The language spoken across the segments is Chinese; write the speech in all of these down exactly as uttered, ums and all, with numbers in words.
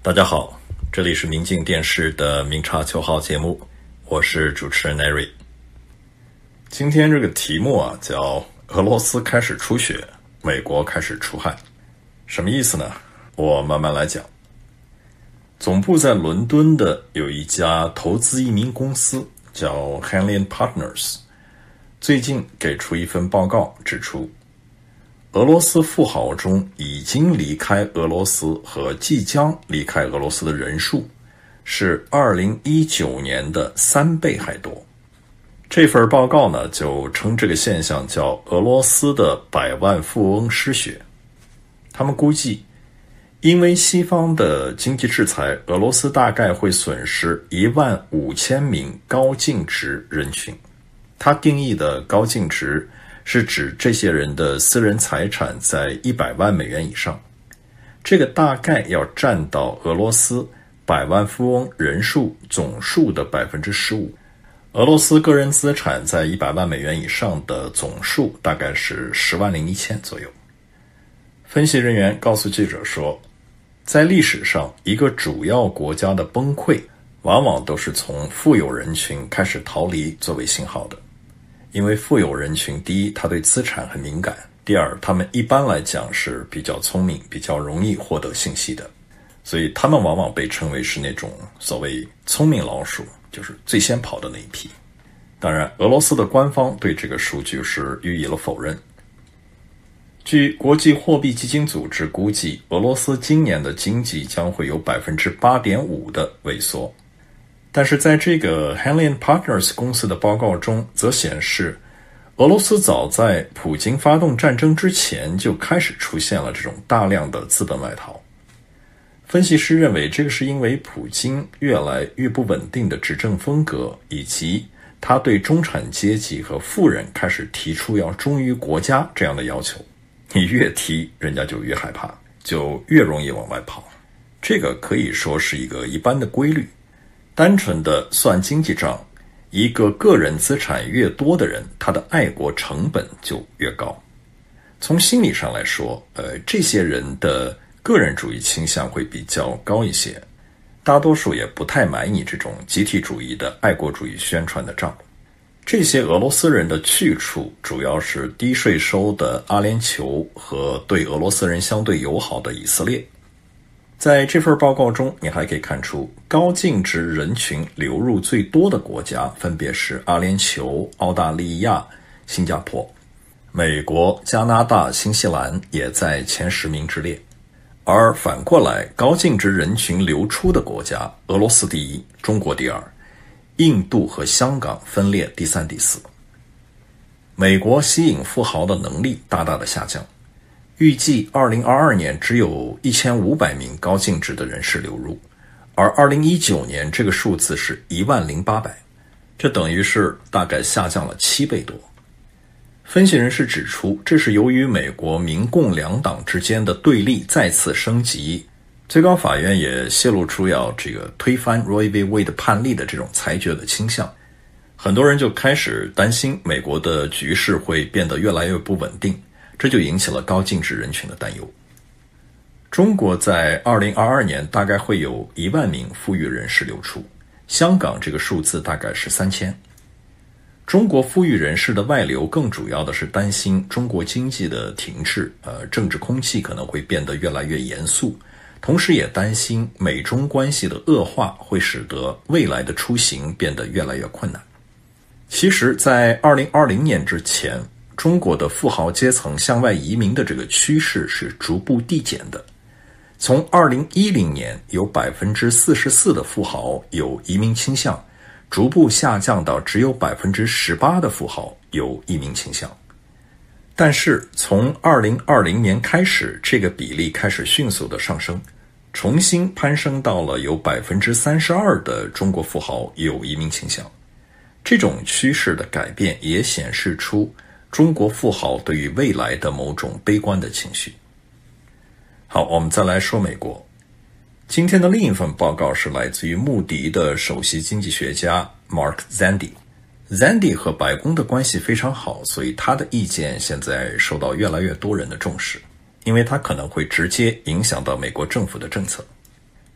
大家好，这里是明镜电视的明察秋毫节目，我是主持人 Nary。 今天这个题目啊，叫俄罗斯开始出血，美国开始出汗。什么意思呢？我慢慢来讲。总部在伦敦的有一家投资移民公司叫 Hanley and Partners， 最近给出一份报告，指出俄罗斯富豪中已经离开俄罗斯和即将离开俄罗斯的人数是二零一九年的三倍还多。这份报告呢，就称这个现象叫俄罗斯的百万富翁失血。他们估计因为西方的经济制裁，俄罗斯大概会损失一万五千名高净值人群。他定义的高净值是指这些人的私人财产在一百万美元以上，这个大概要占到俄罗斯百万富翁人数总数的 百分之十五。 俄罗斯个人资产在一百万美元以上的总数大概是十万零一千左右。分析人员告诉记者说，在历史上，一个主要国家的崩溃往往都是从富有人群开始逃离作为信号的。因为富有人群，第一，他对资产很敏感；第二，他们一般来讲是比较聪明，比较容易获得信息的，所以他们往往被称为是那种所谓聪明老鼠，就是最先跑的那一批。当然，俄罗斯的官方对这个数据是予以了否认。据国际货币基金组织估计，俄罗斯今年的经济将会有 百分之八点五 的萎缩。但是在这个 Hanley and Partners 公司的报告中则显示，俄罗斯早在普京发动战争之前就开始出现了这种大量的资本外逃。分析师认为，这个是因为普京越来越不稳定的执政风格，以及他对中产阶级和富人开始提出要忠于国家这样的要求。你越提，人家就越害怕，就越容易往外跑。这个可以说是一个一般的规律。单纯的算经济账，一个个人资产越多的人，他的爱国成本就越高。从心理上来说，呃，这些人的个人主义倾向会比较高一些，大多数也不太买你这种集体主义的爱国主义宣传的账。这些俄罗斯人的去处主要是低税收的阿联酋和对俄罗斯人相对友好的以色列。在这份报告中，你还可以看出高净值人群流入最多的国家分别是阿联酋、澳大利亚、新加坡。美国、加拿大、新西兰也在前十名之列。而反过来，高净值人群流出的国家，俄罗斯第一，中国第二，印度和香港分列第三、第四。美国吸引富豪的能力大大的下降，预计二零二二年只有一千五百名高净值的人士流入，而二零一九年这个数字是一万零八百，这等于是大概下降了七倍多。分析人士指出，这是由于美国民共两党之间的对立再次升级，最高法院也泄露出要这个推翻 Roe v. Wade 判例的这种裁决的倾向，很多人就开始担心美国的局势会变得越来越不稳定，这就引起了高净值人群的担忧。中国在二零二二年大概会有一万名富裕人士流出，香港这个数字大概是三千。中国富裕人士的外流更主要的是担心中国经济的停滞，呃，政治空气可能会变得越来越严肃，同时也担心美中关系的恶化会使得未来的出行变得越来越困难。其实在二零二零年之前，中国的富豪阶层向外移民的这个趋势是逐步递减的。从二零一零年有 百分之四十四 的富豪有移民倾向，逐步下降到只有 百分之十八 的富豪有移民倾向。但是从二零二零年开始，这个比例开始迅速的上升，重新攀升到了有 百分之三十二 的中国富豪有移民倾向。这种趋势的改变也显示出中国富豪对于未来的某种悲观的情绪。好，我们再来说美国。今天的另一份报告是来自于穆迪的首席经济学家 Mark Zandi。Zandi 和白宫的关系非常好，所以他的意见现在受到越来越多人的重视，因为他可能会直接影响到美国政府的政策。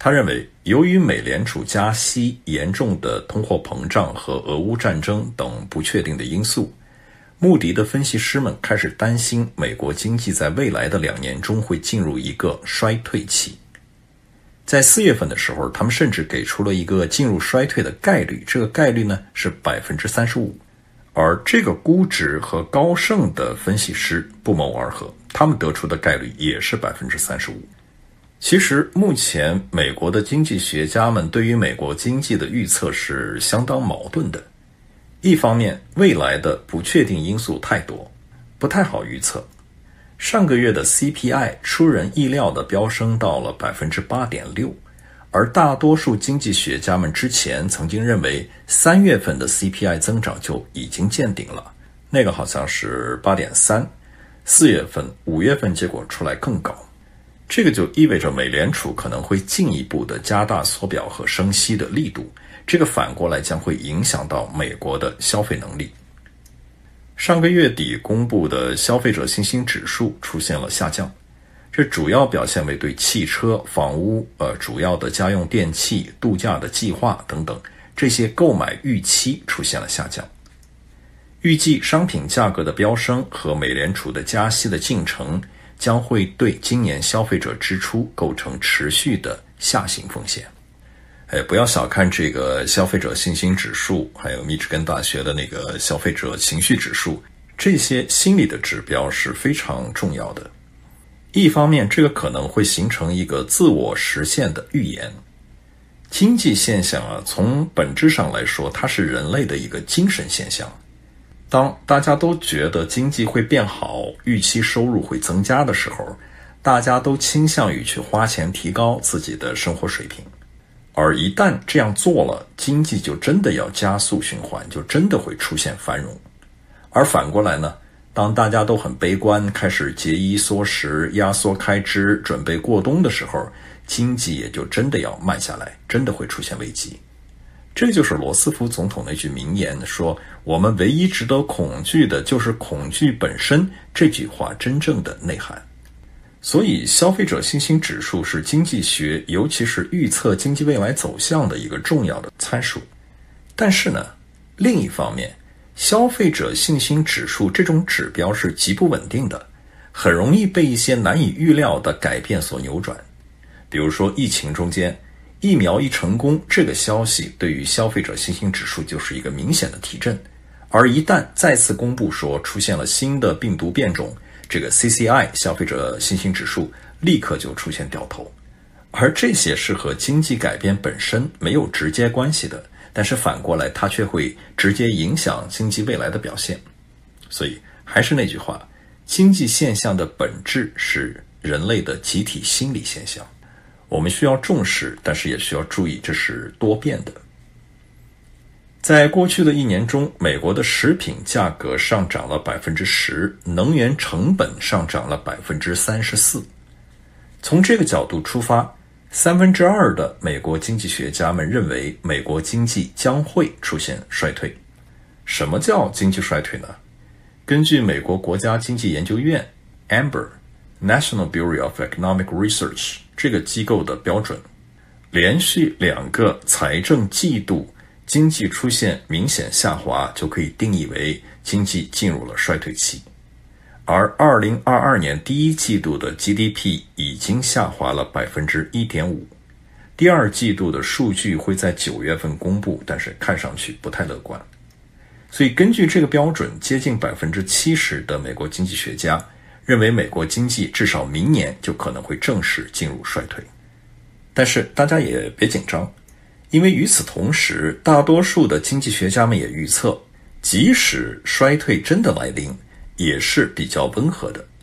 他认为，由于美联储加息、严重的通货膨胀和俄乌战争等不确定的因素，穆迪的分析师们开始担心美国经济在未来的两年中会进入一个衰退期。在四月份的时候，他们甚至给出了一个进入衰退的概率，这个概率呢是 百分之三十五， 而这个估值和高盛的分析师不谋而合，他们得出的概率也是 百分之三十五。其实目前美国的经济学家们对于美国经济的预测是相当矛盾的。一方面，未来的不确定因素太多，不太好预测。上个月的 C P I 出人意料地飙升到了 百分之八点六， 而大多数经济学家们之前曾经认为三月份的 C P I 增长就已经见顶了，那个好像是 八点三， 四月份、五月份结果出来更高。这个就意味着美联储可能会进一步的加大缩表和升息的力度，这个反过来将会影响到美国的消费能力。上个月底公布的消费者信心指数出现了下降，这主要表现为对汽车、房屋、呃主要的家用电器、度假的计划等等这些购买预期出现了下降。预计商品价格的飙升和美联储的加息的进程将会对今年消费者支出构成持续的下行风险。哎，不要小看这个消费者信心指数，还有密歇根大学的那个消费者情绪指数，这些心理的指标是非常重要的。一方面，这个可能会形成一个自我实现的预言。经济现象啊，从本质上来说，它是人类的一个精神现象。当大家都觉得经济会变好，预期收入会增加的时候，大家都倾向于去花钱提高自己的生活水平。而一旦这样做了，经济就真的要加速循环，就真的会出现繁荣。而反过来呢，当大家都很悲观，开始节衣缩食、压缩开支，准备过冬的时候，经济也就真的要慢下来，真的会出现危机。这就是罗斯福总统那句名言，说我们唯一值得恐惧的就是恐惧本身，这句话真正的内涵。所以消费者信心指数是经济学，尤其是预测经济未来走向的一个重要的参数。但是呢，另一方面，消费者信心指数这种指标是极不稳定的，很容易被一些难以预料的改变所扭转。比如说疫情中间，疫苗一成功，这个消息对于消费者信心指数就是一个明显的提振，而一旦再次公布说出现了新的病毒变种，这个 C C I 消费者信心指数立刻就出现掉头。而这些是和经济改变本身没有直接关系的，但是反过来它却会直接影响经济未来的表现。所以还是那句话，经济现象的本质是人类的集体心理现象，我们需要重视，但是也需要注意，这是多变的。在过去的一年中，美国的食品价格上涨了 百分之十， 能源成本上涨了 百分之三十四。 从这个角度出发，三分之二的美国经济学家们认为美国经济将会出现衰退。什么叫经济衰退呢？根据美国国家经济研究院 A M B E R National Bureau of Economic Research 这个机构的标准，连续两个财政季度经济出现明显下滑，就可以定义为经济进入了衰退期。而二零二二年第一季度的 G D P 已经下滑了 百分之一点五， 第二季度的数据会在九月份公布，但是看上去不太乐观。所以根据这个标准，接近 百分之七十 的美国经济学家认为美国经济至少明年就可能会正式进入衰退。但是大家也别紧张，因为与此同时，大多数的经济学家们也预测，即使衰退真的来临，也是比较温和的。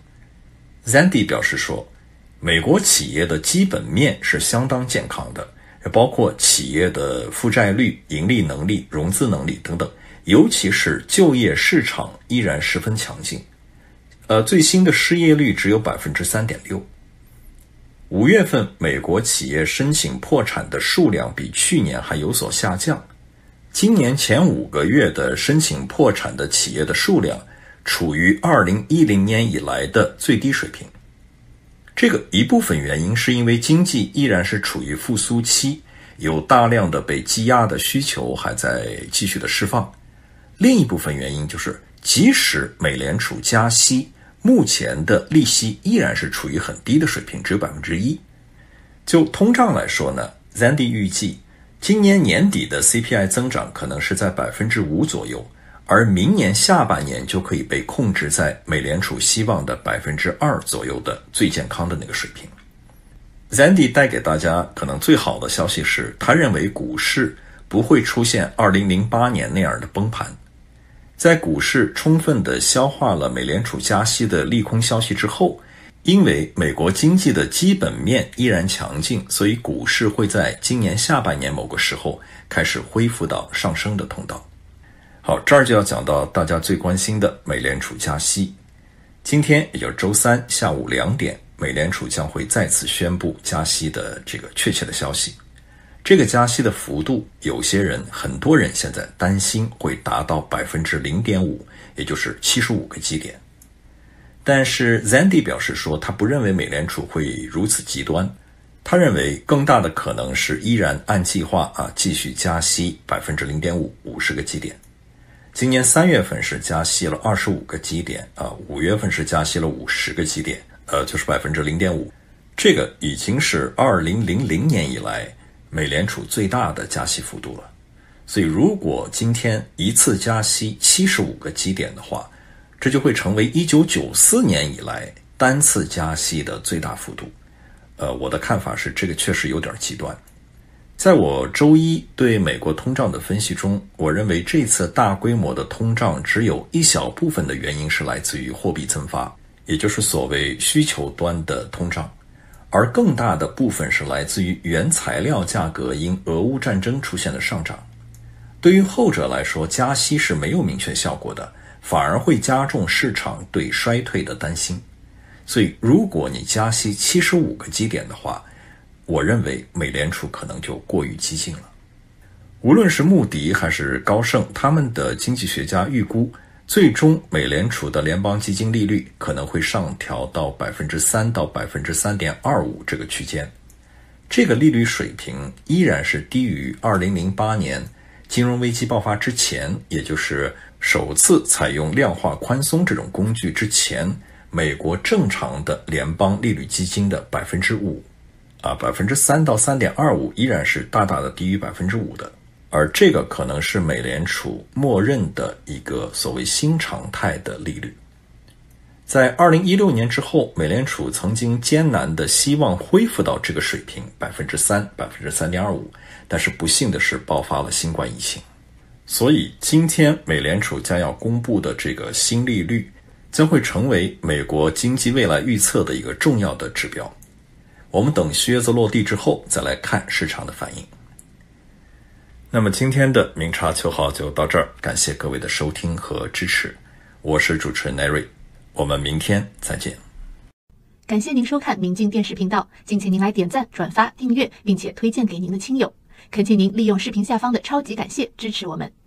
Zandy 表示说，美国企业的基本面是相当健康的，包括企业的负债率、盈利能力、融资能力等等，尤其是就业市场依然十分强劲。呃，最新的失业率只有 百分之三点六。 五月份美国企业申请破产的数量比去年还有所下降，今年前五个月的申请破产的企业的数量处于二零一零年以来的最低水平。 这个一部分原因是因为经济依然是处于复苏期，有大量的被积压的需求还在继续的释放。另一部分原因就是，即使美联储加息，目前的利息依然是处于很低的水平，只有百分之一。就通胀来说呢 ，Zandy 预计今年年底的 C P I 增长可能是在百分之五左右，而明年下半年就可以被控制在美联储希望的百分之二左右的最健康的那个水平。Zandy 带给大家可能最好的消息是，他认为股市不会出现二零零八年那样的崩盘。在股市充分地消化了美联储加息的利空消息之后，因为美国经济的基本面依然强劲，所以股市会在今年下半年某个时候开始恢复到上升的通道。好，这儿就要讲到大家最关心的美联储加息。今天也就是周三下午两点，美联储将会再次宣布加息的这个确切的消息。这个加息的幅度，有些人很多人现在担心会达到 百分之零点五， 也就是七十五个基点。但是 Zandy 表示说，他不认为美联储会如此极端，他认为更大的可能是依然按计划啊继续加息 百分之零点五， 五十个基点。今年三月份是加息了二十五个基点啊，五月份是加息了五十个基点，呃，就是 百分之零点五。这个已经是二零零零年以来美联储最大的加息幅度了。所以如果今天一次加息七十五个基点的话，这就会成为一九九四年以来单次加息的最大幅度。呃，我的看法是这个确实有点极端。在我周一对美国通胀的分析中，我认为这次大规模的通胀只有一小部分的原因是来自于货币增发，也就是所谓需求端的通胀，而更大的部分是来自于原材料价格因俄乌战争出现的上涨。对于后者来说，加息是没有明确效果的，反而会加重市场对衰退的担心。所以如果你加息七十五个基点的话，我认为美联储可能就过于激进了。无论是穆迪还是高盛，他们的经济学家预估，最终美联储的联邦基金利率可能会上调到 百分之三 到 百分之三点二五 这个区间。这个利率水平依然是低于二零零八年金融危机爆发之前，也就是首次采用量化宽松这种工具之前，美国正常的联邦利率基金的 百分之五。啊 百分之三 到 三点二五 依然是大大的低于 百分之五 的。而这个可能是美联储默认的一个所谓新常态的利率。在二零一六年之后，美联储曾经艰难的希望恢复到这个水平 百分之三、百分之三点二五， 但是不幸的是爆发了新冠疫情。所以今天美联储将要公布的这个新利率将会成为美国经济未来预测的一个重要的指标。我们等靴子落地之后再来看市场的反应。那么今天的明察秋毫就到这儿，感谢各位的收听和支持，我是主持人 Nary， 我们明天再见。 感谢您收看明镜电视频道，敬请您来点赞、转发、订阅，并且推荐给您的亲友。恳请您利用视频下方的超级感谢支持我们。